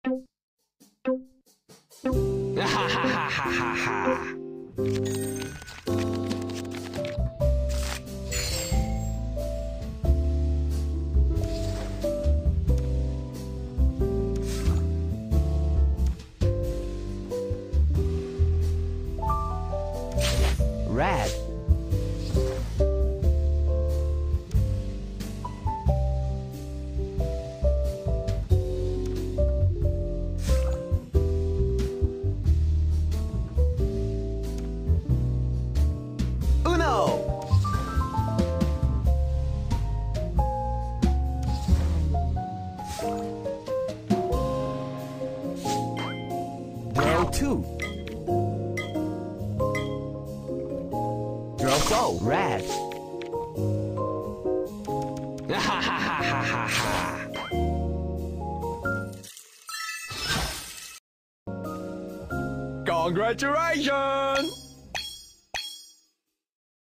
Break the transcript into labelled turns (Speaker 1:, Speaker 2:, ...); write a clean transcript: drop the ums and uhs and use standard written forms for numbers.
Speaker 1: Ha ha ha ha ha ha. Red. Uno. Draw two. Draw four. Red. Ha ha ha ha ha ha. Congratulations!